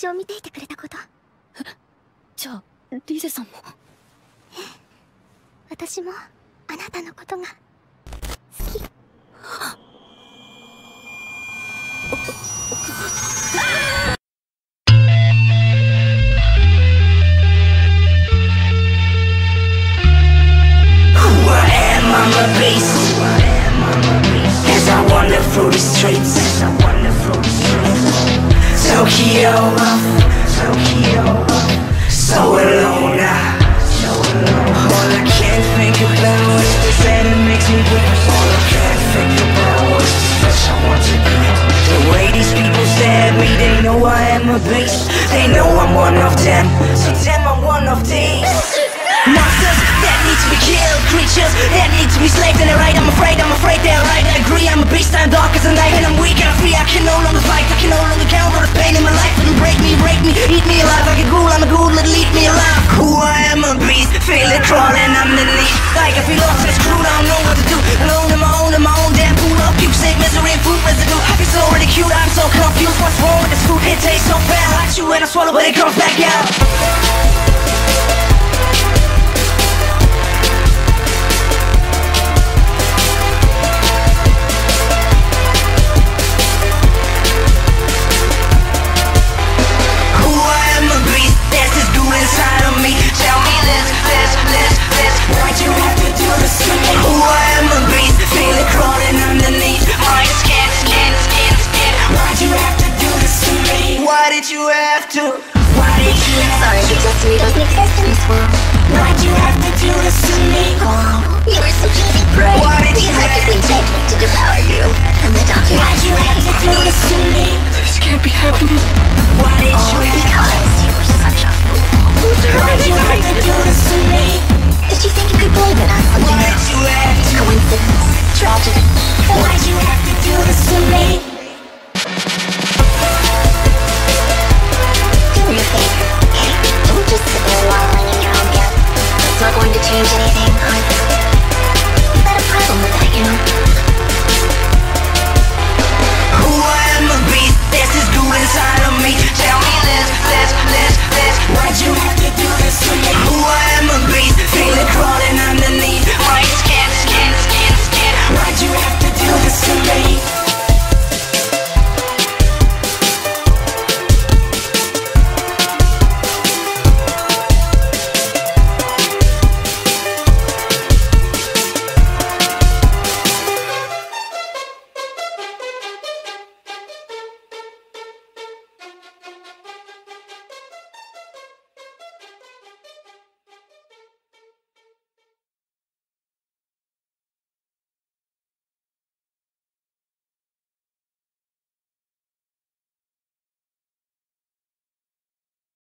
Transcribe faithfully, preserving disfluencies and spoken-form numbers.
私を見ていてくれたこと。 え、じゃあリゼさんも。 ええ、私もあなたのことが好き。 I'm a beast, as I wander through the streets. Tokyo, Tokyo, so alone now. All I can think about is the sad that makes me weak. All I can think about is the touch I want to be. The way these people stare at me, they know I am a beast. They know I'm one of them, so them I'm one of these. Monsters that need to be killed, creatures that need to be slaved. And they're right, I'm afraid, I'm afraid they're right. I agree, I'm a beast, I'm dark as the night. And I'm weak and I'm free, I can no longer fight. I can no longer count all the pain in my life. It'll break me, break me, eat me alive. Like a ghoul, I'm a ghoul, it'll eat me alive. Who I am, a beast, feel it crawling underneath. Like I feel lost and screwed, I don't know what to do. Alone in my own, in my own damn pool of puke, sick, misery and food residue. It's already cute, I'm so confused. What's wrong with this food? It tastes so bad. I chew and I swallow, but it comes back out. Inside of me, tell me this, this, this, this. Why'd you have to do this to me? Who I am a beast, feel it crawling underneath my skin, skin, skin, skin. Why'd you have to do this to me? Why did you have to? Why did you have to? Sorry, just we don't exist in this world. Why'd you have to do this to me? Oh, you were so easy prey. Why did you have to take me to devour you? And the doctor. Why'd you have to do this to me? This can't be happening. Why did oh, you have to? Because you were such a fool. Why'd you have to do this to me? Did you think you could blame it on something Why'd else? you have to? Coincidence, tragedy. Why'd you have to do this to me? Do me a favor, okay? Don't just sit there wallowing in your own guilt. It's not going to change anything.